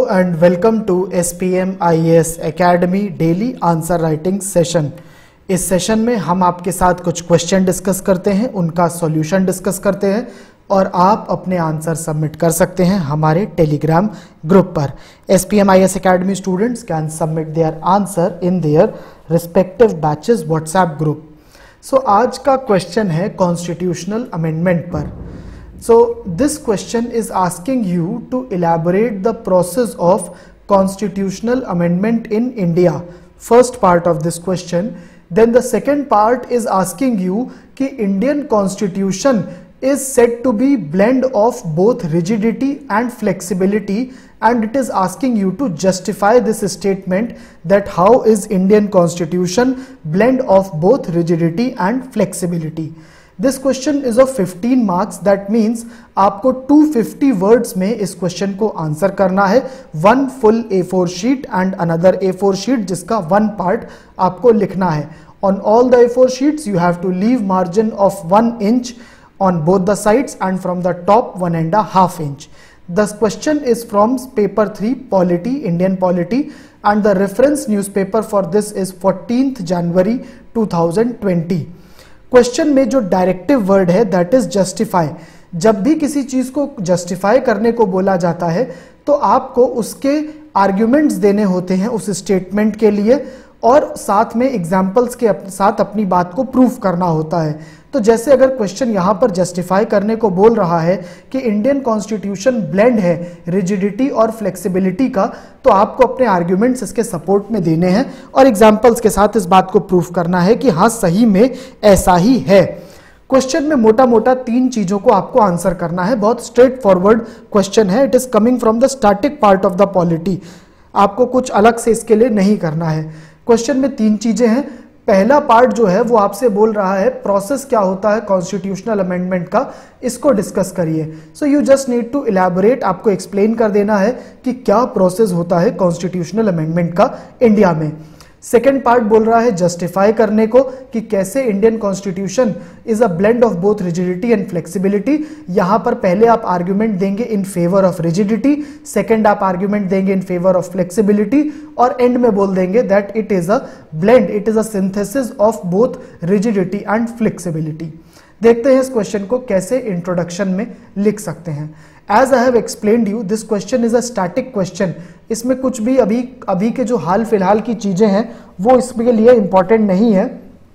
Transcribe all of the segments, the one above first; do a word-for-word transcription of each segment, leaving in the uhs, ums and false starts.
and welcome to S P M I A S Academy daily answer writing session. इस session में हम आपके साथ कुछ क्वेश्चन डिस्कस करते हैं, उनका सॉल्यूशन डिस्कस करते हैं और आप अपने आंसर सबमिट कर सकते हैं हमारे टेलीग्राम ग्रुप पर। S P M I A S Academy students can submit their answer in their respective batches WhatsApp group. So आज का क्वेश्चन है कॉन्स्टिट्यूशनल अमेंडमेंट पर। So this question is asking you to elaborate the process of constitutional amendment in India. First part of this question. Then the second part is asking you कि Indian Constitution is said to be blend of both rigidity and flexibility, and it is asking you to justify this statement that how is Indian Constitution blend of both rigidity and flexibility. This question is of fifteen marks. That means आपको two hundred fifty words में इस question को answer करना है। One full A four sheet and another A four sheet जिसका one part आपको लिखना है। On all the A four sheets you have to leave margin of one inch on both the sides and from the top one and a half inch. The question is from paper three Polity, Indian Polity, and the reference newspaper for this is fourteenth January two thousand twenty. Question में जो directive word है that is justify. जब भी किसी चीज को justify करने को बोला जाता है तो आपको उसके आर्ग्यूमेंट्स देने होते हैं उस स्टेटमेंट के लिए और साथ में एग्जांपल्स के साथ अपनी बात को प्रूफ करना होता है। तो जैसे अगर क्वेश्चन यहाँ पर जस्टिफाई करने को बोल रहा है कि इंडियन कॉन्स्टिट्यूशन ब्लेंड है रिजिडिटी और फ्लेक्सिबिलिटी का, तो आपको अपने आर्ग्यूमेंट्स इसके सपोर्ट में देने हैं और एग्जांपल्स के साथ इस बात को प्रूफ करना है कि हाँ सही में ऐसा ही है। क्वेश्चन में मोटा मोटा तीन चीजों को आपको आंसर करना है। बहुत स्ट्रेट फॉरवर्ड क्वेश्चन है। It is coming from the static part of the polity. आपको कुछ अलग से इसके लिए नहीं करना है। क्वेश्चन में तीन चीजें हैं। पहला पार्ट जो है वो आपसे बोल रहा है प्रोसेस क्या होता है कॉन्स्टिट्यूशनल अमेंडमेंट का, इसको डिस्कस करिए। So you just need to elaborate, आपको एक्सप्लेन कर देना है कि क्या प्रोसेस होता है कॉन्स्टिट्यूशनल अमेंडमेंट का इंडिया में। सेकेंड पार्ट बोल रहा है जस्टिफाई करने को कि कैसे Indian constitution is a blend of both rigidity and flexibility. यहां पर पहले आप आर्ग्यूमेंट देंगे in favour of rigidity, second आप आर्ग्यूमेंट देंगे इन फेवर ऑफ फ्लेक्सिबिलिटी और एंड में बोल देंगे that it is a blend, it is a synthesis of both rigidity and flexibility. देखते हैं इस क्वेश्चन को कैसे इंट्रोडक्शन में लिख सकते हैं। As I have explained you, this question is a static question. इसमें कुछ भी अभी अभी के जो हाल फिलहाल की चीजें हैं वो इसके लिए इंपॉर्टेंट नहीं है।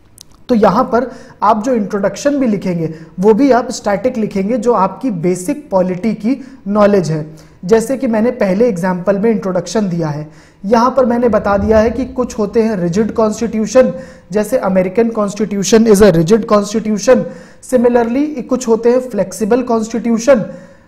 तो यहाँ पर आप जो इंट्रोडक्शन भी लिखेंगे वो भी आप स्टैटिक लिखेंगे, जो आपकी बेसिक पॉलिटी की नॉलेज है। जैसे कि मैंने पहले एग्जाम्पल में इंट्रोडक्शन दिया है, यहाँ पर मैंने बता दिया है कि कुछ होते हैं रिजिड कॉन्स्टिट्यूशन, जैसे American constitution is a rigid constitution. Similarly कुछ होते हैं फ्लेक्सिबल कॉन्स्टिट्यूशन,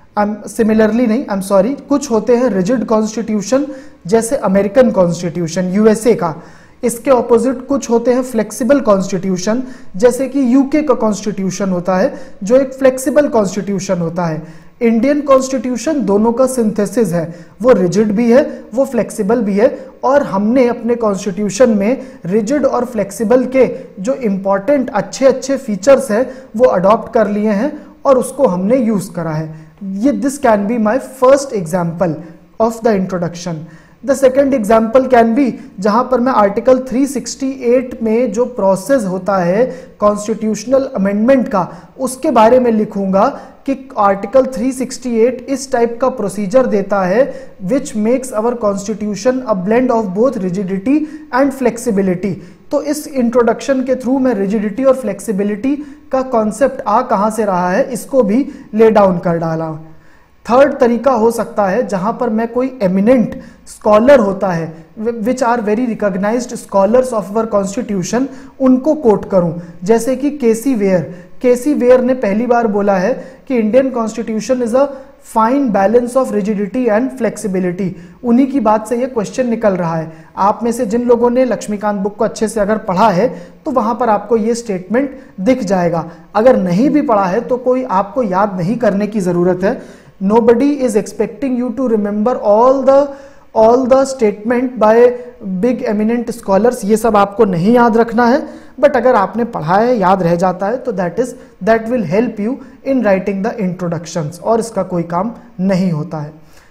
सिमिलरली नहीं आई एम सॉरी कुछ होते हैं रिजिड कॉन्स्टिट्यूशन जैसे अमेरिकन कॉन्स्टिट्यूशन यूएसए का। इसके ऑपोजिट कुछ होते हैं फ्लेक्सिबल कॉन्स्टिट्यूशन जैसे कि यूके का कॉन्स्टिट्यूशन होता है जो एक फ्लेक्सिबल कॉन्स्टिट्यूशन होता है। इंडियन कॉन्स्टिट्यूशन दोनों का सिंथेसिस है, वो रिजिड भी है वो फ्लेक्सिबल भी है, और हमने अपने कॉन्स्टिट्यूशन में रिजिड और फ्लेक्सिबल के जो इंपॉर्टेंट अच्छे अच्छे फीचर्स हैं वो अडॉप्ट कर लिए हैं और उसको हमने यूज करा है। ये this can be my first example of the introduction. The second example can be जहां पर मैं आर्टिकल तीन सौ अड़सठ में जो प्रोसेस होता है कॉन्स्टिट्यूशनल अमेंडमेंट का उसके बारे में लिखूंगा कि आर्टिकल तीन सौ अड़सठ इस टाइप का प्रोसीजर देता है which makes our constitution a blend of both rigidity and flexibility. तो इस इंट्रोडक्शन के थ्रू मैं रिजिडिटी और फ्लेक्सिबिलिटी का कॉन्सेप्ट आ कहां से रहा है इसको भी ले डाउन कर डाला। थर्ड तरीका हो सकता है जहां पर मैं कोई एमिनेंट स्कॉलर होता है which are very recognised scholars of our constitution, उनको कोट करूं, जैसे कि केसी वेयर। केसी वेयर ने पहली बार बोला है कि Indian constitution is a fine balance of rigidity and flexibility. उन्हीं की बात से ये क्वेश्चन निकल रहा है। आप में से जिन लोगों ने लक्ष्मीकांत बुक को अच्छे से अगर पढ़ा है तो वहां पर आपको ये स्टेटमेंट दिख जाएगा। अगर नहीं भी पढ़ा है तो कोई आपको याद नहीं करने की जरूरत है। Nobody is expecting you to remember all the all the statement by big eminent scholars, ये सब आपको नहीं याद रखना है, बट अगर आपने पढ़ा है याद रह जाता है तो that is that will help you in writing the introductions और इसका कोई काम नहीं होता है।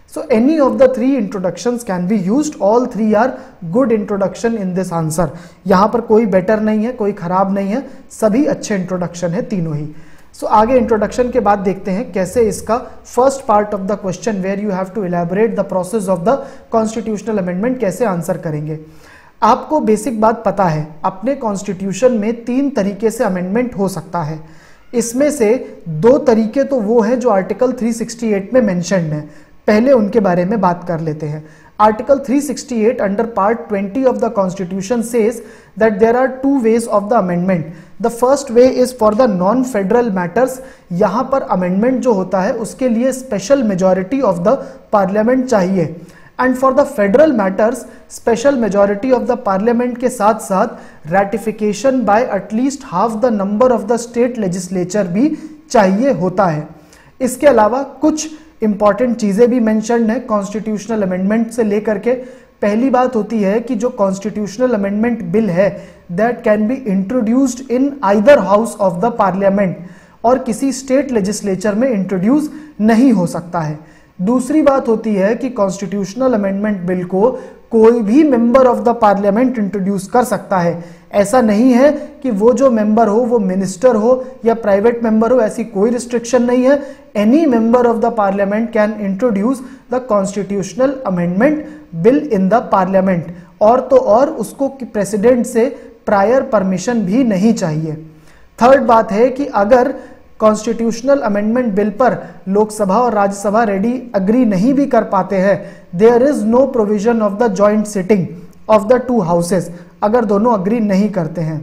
So any of the three introductions can be used. All three are good introduction in this answer. यहाँ पर कोई better नहीं है, कोई खराब नहीं है, सभी अच्छे introduction है तीनों ही. So आगे introduction के बाद देखते हैं कैसे इसका first part of the question where you have to elaborate the process of the constitutional amendment कैसे आंसर करेंगे. आपको बेसिक बात पता है, अपने कॉन्स्टिट्यूशन में तीन तरीके से अमेंडमेंट हो सकता है. इसमें से दो तरीके तो वो हैं जो आर्टिकल तीन सौ अड़सठ में मेंशन्ड है. पहले उनके बारे में बात कर लेते हैं. आर्टिकल तीन सौ अड़सठ अंडर पार्ट बीस of the constitution says that there are two ways of the amendment. The first way is for the non federal matters. यहां पर अमेंडमेंट जो होता है उसके लिए special majority of the parliament चाहिए. And for the federal matters special majority of the parliament के साथ साथ ratification by at least half the number of the state legislature भी चाहिए होता है. इसके अलावा कुछ इंपॉर्टेंट चीजें भी मेंशन्ड है कॉन्स्टिट्यूशनल अमेंडमेंट से लेकर के. पहली बात होती है कि जो कॉन्स्टिट्यूशनल अमेंडमेंट बिल है that can be introduced in either house of the parliament, और किसी स्टेट लेजिस्लेचर में इंट्रोड्यूस नहीं हो सकता है. दूसरी बात होती है कि कॉन्स्टिट्यूशनल अमेंडमेंट बिल को कोई भी member of the parliament introduce कर सकता है. ऐसा नहीं है कि वो जो मेंबर हो वो मिनिस्टर हो या प्राइवेट मेंबर हो, ऐसी कोई रिस्ट्रिक्शन नहीं है. Any member of the parliament can introduce the constitutional amendment bill in the parliament. और तो और उसको प्रेसिडेंट से प्रायर परमिशन भी नहीं चाहिए. थर्ड बात है कि अगर कॉन्स्टिट्यूशनल अमेंडमेंट बिल पर लोकसभा और राज्यसभा रेडी अग्री नहीं भी कर पाते हैं, there is no provision of the joint sitting of the two houses, अगर दोनों अग्री नहीं करते हैं.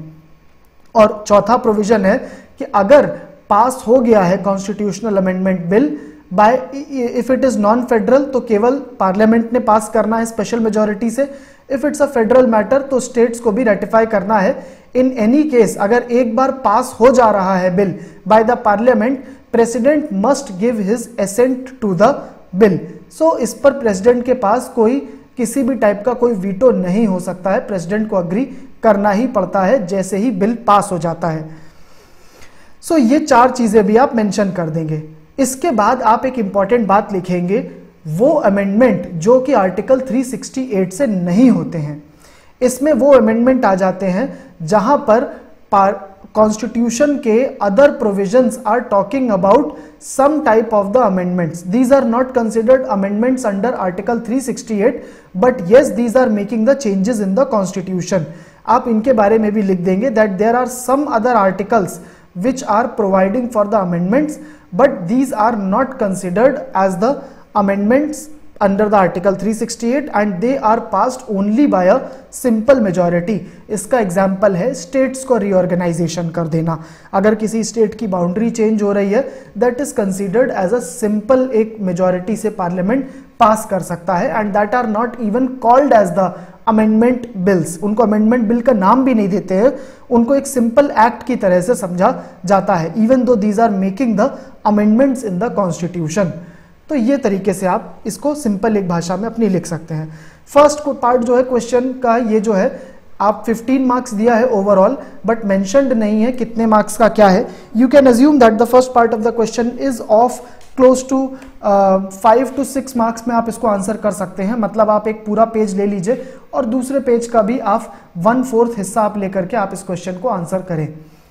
और चौथा प्रोविजन है कि अगर पास हो गया है constitutional amendment bill by, if it is non federal तो केवल पार्लियामेंट ने पास करना है स्पेशल मेजॉरिटी से. If it's a federal matter तो स्टेट्स को भी रेटिफाई करना है. इन एनी केस अगर एक बार पास हो जा रहा है bill by the parliament, president must give his assent to the bill. So इस पर प्रेसिडेंट के पास कोई किसी भी टाइप का कोई वीटो नहीं हो सकता है. प्रेसिडेंट को अग्री करना ही पड़ता है जैसे ही बिल पास हो जाता है. सो so, ये चार चीजें भी आप मेंशन कर देंगे. इसके बाद आप एक इंपॉर्टेंट बात लिखेंगे, वो अमेंडमेंट जो कि आर्टिकल तीन सौ अड़सठ से नहीं होते हैं. इसमें वो अमेंडमेंट आ जाते हैं जहां पर कॉन्स्टिट्यूशन के other provisions are talking about some type of the amendments. These are not considered amendments under article तीन सौ अड़सठ, but yes these are making the changes in the constitution. आप इनके बारे में भी लिख देंगे that there are some other articles which are providing for the amendments, but these are not considered as the amendments under the article तीन सौ अड़सठ and they are passed only by a simple majority. इसका example है states को reorganisation कर देना. अगर किसी स्टेट की बाउंड्री चेंज हो रही है that is considered as a simple, एक मेजॉरिटी से पार्लियामेंट पास कर सकता है, and that are not even called as the amendment bills. उनको अमेंडमेंट बिल का नाम भी नहीं देते हैं, उनको एक सिंपल एक्ट की तरह से समझा जाता है, even though these are making the amendments in the constitution. तो ये तरीके से आप इसको सिंपल एक भाषा में अपनी लिख सकते हैं. फर्स्ट को पार्ट जो है क्वेश्चन का, ये जो है आप पंद्रह मार्क्स दिया है ओवरऑल, बट मेंशन्ड नहीं है कितने मार्क्स का क्या है. You can assume that the first part of the question is of close to five to six marks में आप इसको आंसर कर सकते हैं. मतलब आप एक पूरा पेज ले लीजिए और दूसरे पेज का भी आप वन फोर्थ हिस्सा आप लेकर के आप इस क्वेश्चन को आंसर करें.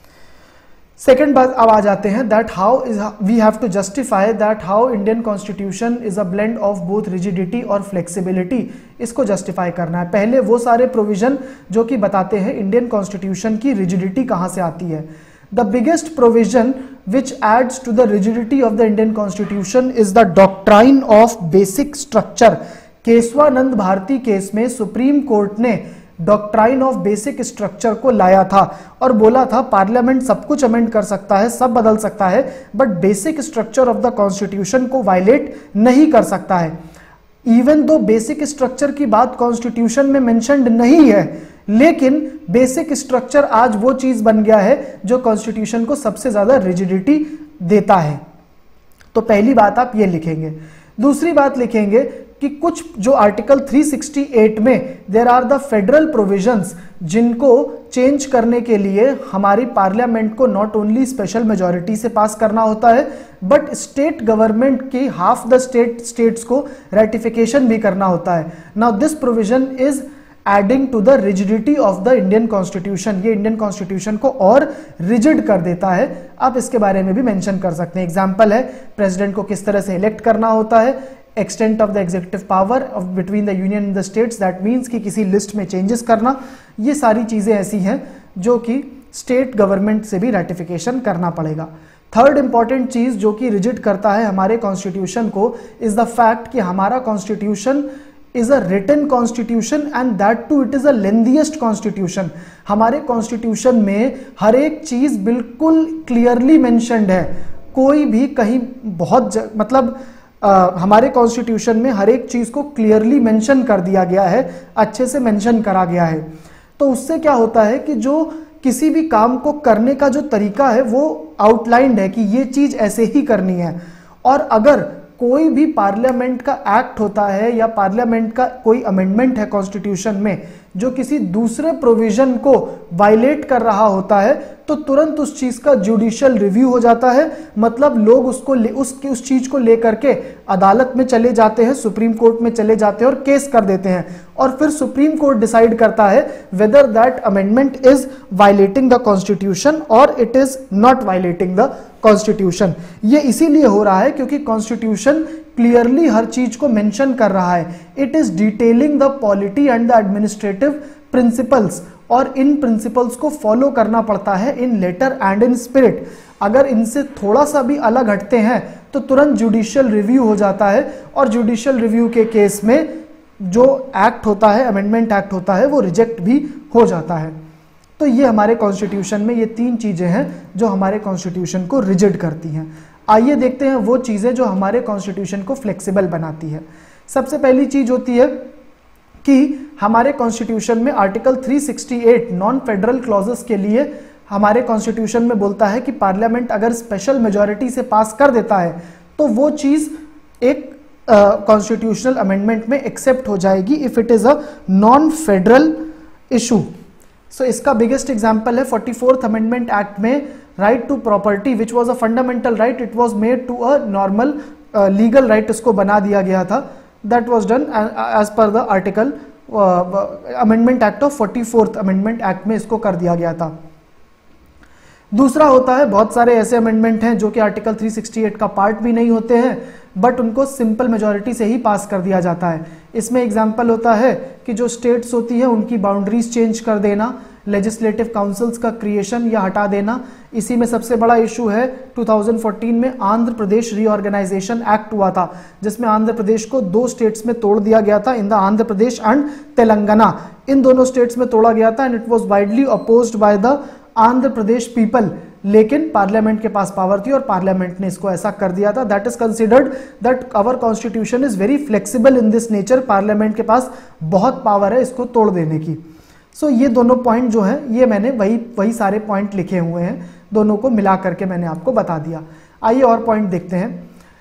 सेकेंड बात अब आ जाते हैं that how is we have to justify that how Indian constitution is a blend of both rigidity और फ्लेक्सिबिलिटी. इसको जस्टिफाई करना है. पहले वो सारे प्रोविजन जो कि बताते हैं इंडियन कॉन्स्टिट्यूशन की रिजिडिटी कहां से आती है. The biggest provision which adds to the rigidity of the Indian Constitution is the doctrine of basic structure. Kesavananda Bharati case में सुप्रीम कोर्ट ने डॉक्ट्राइन ऑफ बेसिक स्ट्रक्चर को लाया था और बोला था पार्लियामेंट सब कुछ अमेंड कर सकता है, सब बदल सकता है, but basic structure of the constitution को वायलेट नहीं कर सकता है. इवन दो बेसिक स्ट्रक्चर की बात कॉन्स्टिट्यूशन में मेंशन्ड नहीं है, लेकिन बेसिक स्ट्रक्चर आज वो चीज बन गया है जो कॉन्स्टिट्यूशन को सबसे ज्यादा रिजिडिटी देता है. तो पहली बात आप ये लिखेंगे. दूसरी बात लिखेंगे कि कुछ जो आर्टिकल थ्री सिक्सटी एट में there are the federal provisions जिनको चेंज करने के लिए हमारी पार्लियामेंट को नॉट ओनली स्पेशल मेजॉरिटी से पास करना होता है बट स्टेट गवर्नमेंट की हाफ द स्टेट स्टेट्स को रेटिफिकेशन भी करना होता है। Now this provision is adding to the rigidity of the Indian constitution, ये इंडियन कॉन्स्टिट्यूशन को और रिजिड कर देता है। आप इसके बारे में भी मेंशन कर सकते हैं। एग्जांपल है प्रेसिडेंट को किस तरह से इलेक्ट करना होता है, extent of the executive power of between the union and the states, that means कि किसी लिस्ट में चेंजेस करना, ये सारी चीजें ऐसी हैं जो कि स्टेट गवर्नमेंट से भी रेटिफिकेशन करना पड़ेगा। थर्ड इंपॉर्टेंट चीज जो कि रिजिड करता है हमारे कॉन्स्टिट्यूशन को इज द फैक्ट कि हमारा constitution is a written constitution and that too it is a lengthiest constitution। हमारे कॉन्स्टिट्यूशन में हर एक चीज बिल्कुल क्लियरली मेंशन्ड है, कोई भी कहीं बहुत ज, मतलब आ, हमारे कॉन्स्टिट्यूशन में हर एक चीज को क्लियरली मेंशन कर दिया गया है, अच्छे से मेंशन करा गया है। तो उससे क्या होता है कि जो किसी भी काम को करने का जो तरीका है वो आउटलाइंड है कि ये चीज ऐसे ही करनी है। और अगर कोई भी पार्लियामेंट का एक्ट होता है या पार्लियामेंट का कोई अमेंडमेंट है कॉन्स्टिट्यूशन में जो किसी दूसरे प्रोविजन को वायलेट कर रहा होता है तो तुरंत उस चीज का जुडिशियल रिव्यू हो जाता है। मतलब लोग उसको ले, उसकी उस चीज को लेकर के अदालत में चले जाते हैं, सुप्रीम कोर्ट में चले जाते हैं और केस कर देते हैं और फिर सुप्रीम कोर्ट डिसाइड करता है whether that amendment is violating the constitution और it is not violating the constitution. ये इसीलिए हो रहा है क्योंकि कॉन्स्टिट्यूशन क्लियरली हर चीज को मेंशन कर रहा है। It is detailing the polity and the administrative principles और इन प्रिंसिपल्स को फॉलो करना पड़ता है in letter and in spirit. अगर इनसे थोड़ा सा भी अलग हटते हैं तो तुरंत जुडिशियल रिव्यू हो जाता है और जुडिशियल रिव्यू के केस में जो एक्ट होता है, अमेंडमेंट एक्ट होता है, वो रिजेक्ट भी हो जाता है। तो ये हमारे कॉन्स्टिट्यूशन में ये तीन चीजें हैं जो हमारे कॉन्स्टिट्यूशन को रिजिड करती हैं। आइए देखते हैं वो चीजें जो हमारे कॉन्स्टिट्यूशन को फ्लेक्सिबल बनाती है। सबसे पहली चीज होती है कि हमारे कॉन्स्टिट्यूशन में article three sixty eight non federal clauses के लिए हमारे कॉन्स्टिट्यूशन में बोलता है कि पार्लियामेंट अगर स्पेशल मेजॉरिटी से पास कर देता है तो वो चीज एक कॉन्स्टिट्यूशनल uh, अमेंडमेंट में एक्सेप्ट हो जाएगी if it is a non federal issue. So इसका बिगेस्ट एग्जांपल है फोर्टी फोर्थ अमेंडमेंट एक्ट में right to property which was a fundamental right, it was made to a normal legal right, इसको बना दिया गया था। That was done as per the article amendment act of forty fourth amendment act में इसको कर दिया गया था। दूसरा होता है, बहुत सारे ऐसे अमेंडमेंट हैं जो कि आर्टिकल थ्री सिक्सटी एट का पार्ट भी नहीं होते हैं बट उनको सिंपल मेजॉरिटी से ही पास कर दिया जाता है। इसमें एग्जांपल होता है कि जो स्टेट्स होती है उनकी बाउंड्रीज चेंज कर देना, लेजिस्लेटिव काउंसिल्स का क्रिएशन या हटा देना। इसी में सबसे बड़ा इशू है टू थाउजेंड फोर्टीन में आंध्र प्रदेश रीऑर्गेनाइजेशन एक्ट हुआ था जिसमें आंध्र प्रदेश को दो स्टेट्स में तोड़ दिया गया था, in the Andhra Pradesh and Telangana. इन दोनों स्टेट्स में तोड़ा गया था and it was widely opposed by the Andhra Pradesh people, लेकिन पार्लियामेंट के पास पावर थी और पार्लियामेंट ने इसको ऐसा कर दिया था। That is considered that our constitution is very flexible in this nature. Parliament के पास बहुत पावर है इसको तोड़ देने की। सो so, ये दोनों पॉइंट जो हैं ये मैंने वही वही सारे पॉइंट लिखे हुए हैं, दोनों को मिला करके मैंने आपको बता दिया। आइए और पॉइंट देखते हैं।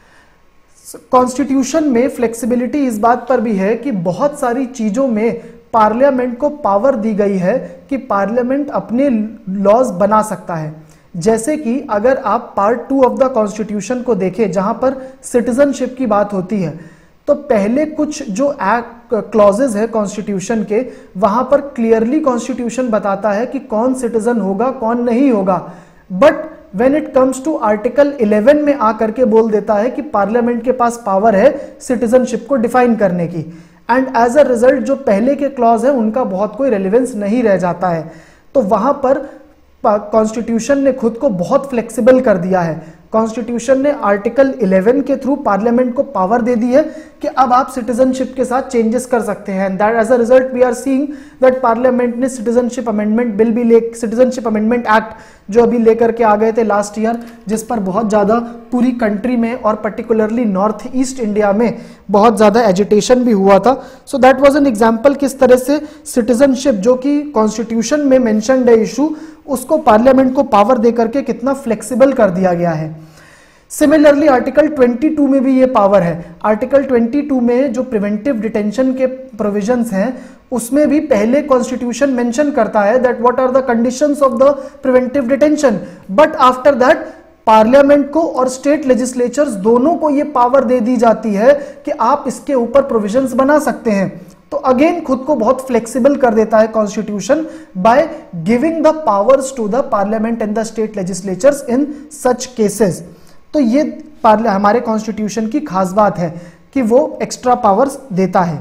कॉन्स्टिट्यूशन so, में फ्लेक्सिबिलिटी इस बात पर भी है कि बहुत सारी चीजों में पार्लियामेंट को पावर दी गई है कि पार्लियामेंट अपने लॉज बना सकता है। जैसे कि अगर आप part two of the constitution को देखें जहां पर सिटीजनशिप की बात होती है तो पहले कुछ जो एक्ट क्लॉजेज है कॉन्स्टिट्यूशन के वहां पर क्लियरली कॉन्स्टिट्यूशन बताता है कि कौन सिटीजन होगा कौन नहीं होगा, but when it comes to article eleven में आकर के बोल देता है कि पार्लियामेंट के पास पावर है सिटीजनशिप को डिफाइन करने की एंड एज अ रिजल्ट जो पहले के क्लॉज है उनका बहुत कोई रेलेवेंस नहीं रह जाता है। तो वहां पर कॉन्स्टिट्यूशन ने खुद को बहुत फ्लेक्सिबल कर दिया है। कॉन्स्टिट्यूशन ने आर्टिकल इलेवन के थ्रू पार्लियामेंट को पावर दे दी है कि अब आप सिटीजनशिप के साथ चेंजेस कर सकते हैं। That as a result we are seeing that parliament ने सिटीजनशिप अमेंडमेंट बिल भी ले सिटीजनशिप अमेंडमेंट एक्ट जो अभी लेकर के आ गए थे लास्ट ईयर, जिस पर बहुत ज्यादा पूरी कंट्री में और पर्टिकुलरली नॉर्थ ईस्ट इंडिया में बहुत ज्यादा एजिटेशन भी हुआ था। So that was an example किस तरह से सिटीजनशिप जो कि कॉन्स्टिट्यूशन में मेंशन्ड है इशू, उसको पार्लियामेंट को पावर देकर के कितना फ्लेक्सिबल कर दिया गया है। सिमिलरली आर्टिकल बाईस में भी ये पावर है। आर्टिकल बाईस में जो प्रिवेंटिव डिटेंशन के प्रोविजंस हैं उसमें भी पहले कॉन्स्टिट्यूशन मेंशन करता है that what are the conditions of the preventive detention, but after that parliament को और स्टेट लेजिस्लेचर्स दोनों को ये पावर दे दी जाती है कि आप इसके ऊपर प्रोविजंस बना सकते हैं। तो अगेन खुद को बहुत फ्लेक्सिबल कर देता है constitution by giving the powers to the parliament and the state legislatures in such cases. तो ये हमारे कॉन्स्टिट्यूशन की खास बात है कि वो एक्स्ट्रा पावर्स देता है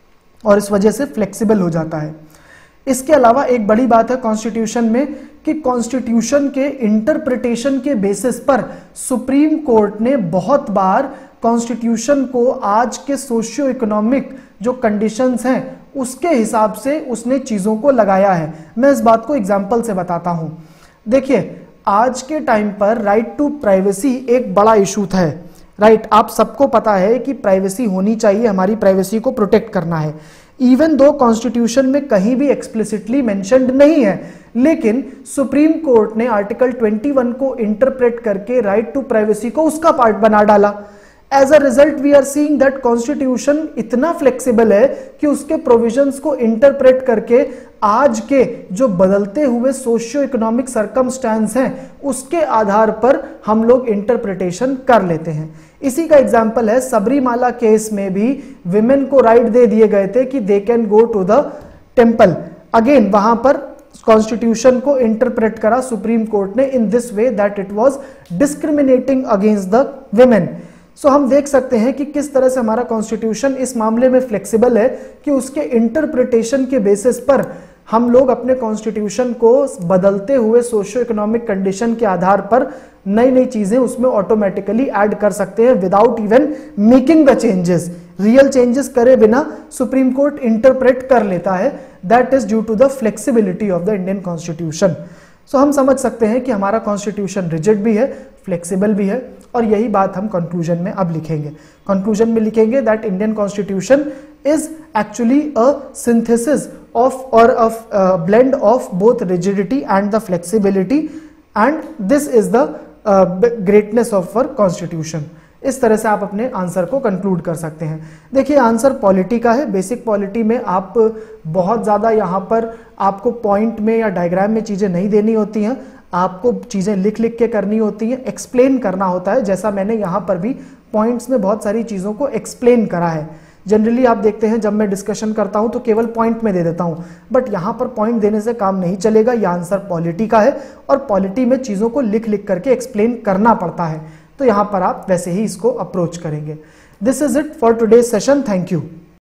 और इस वजह से फ्लेक्सिबल हो जाता है। इसके अलावा एक बड़ी बात है कॉन्स्टिट्यूशन में कि कॉन्स्टिट्यूशन के इंटरप्रिटेशन के बेसिस पर सुप्रीम कोर्ट ने बहुत बार कॉन्स्टिट्यूशन को आज के सोशियो इकोनॉमिक जो कंडीशंस हैं उसके हिसाब से उसने चीजों को लगाया है। मैं इस बात को एग्जांपल से बताता हूं। देखिए, आज के टाइम पर राइट टू प्राइवेसी एक बड़ा इशू था। राइट, आप सबको पता है कि प्राइवेसी होनी चाहिए, हमारी प्राइवेसी को प्रोटेक्ट करना है। इवन दो कॉन्स्टिट्यूशन में कहीं भी एक्सप्लिसिटली मेंशन्ड नहीं है, लेकिन सुप्रीम कोर्ट ने आर्टिकल इक्कीस को इंटरप्रेट करके राइट टू प्राइवेसी को उसका पार्ट बना डाला। As a result we are seeing that constitution इतना फ्लेक्सिबल है कि उसके प्रोविजंस को इंटरप्रेट करके आज के जो बदलते हुए सोशियो इकोनॉमिक सर्कमस्टेंस हैं उसके आधार पर हम लोग इंटरप्रिटेशन कर लेते हैं। इसी का एग्जाम्पल है, सबरीमाला केस में भी विमेन को राइट दे दिए गए थे कि they can go to the temple. Again वहां पर कॉन्स्टिट्यूशन को इंटरप्रेट करा सुप्रीम कोर्ट ने in this way that it was discriminating against the women. So हम देख सकते हैं कि किस तरह से हमारा कॉन्स्टिट्यूशन इस मामले में फ्लेक्सिबल है कि उसके इंटरप्रिटेशन के बेसिस पर हम लोग अपने कॉन्स्टिट्यूशन को बदलते हुए सोशियो इकोनॉमिक कंडीशन के आधार पर नई नई चीजें उसमें ऑटोमेटिकली ऐड कर सकते हैं without even making the changes. Real changes करे बिना सुप्रीम कोर्ट इंटरप्रेट कर लेता है। That is due to the flexibility of the Indian constitution. So हम समझ सकते हैं कि हमारा कॉन्स्टिट्यूशन रिजिड भी है, फ्लेक्सिबल भी है, और यही बात हम कंक्लूजन में अब लिखेंगे। कंक्लूजन में लिखेंगे that Indian constitution is actually a synthesis of or of uh, blend of both rigidity and the flexibility, and this is the uh, greatness of our constitution। इस तरह से आप अपने आंसर को कंक्लूड कर सकते हैं। देखिए, आंसर पॉलिटी का है। बेसिक पॉलिटी में आप बहुत ज़्यादा यहाँ पर आपको पॉइंट में या डायग्राम में चीज़ें नहीं देनी होती हैं, आपको चीज़ें लिख लिख के करनी होती हैं, एक्सप्लेन करना होता है। जैसा मैंने यहाँ पर भी पॉइंट्स में बहुत सारी चीज़ों को एक्सप्लेन करा है। जनरली आप देखते हैं जब मैं डिस्कशन करता हूं तो केवल पॉइंट में दे देता हूं, बट यहां पर पॉइंट देने से काम नहीं चलेगा। यह आंसर पॉलिटी का है और पॉलिटी में चीजों को लिख लिख करके एक्सप्लेन करना पड़ता है। तो यहां पर आप वैसे ही इसको अप्रोच करेंगे। This is it for today's session. Thank you.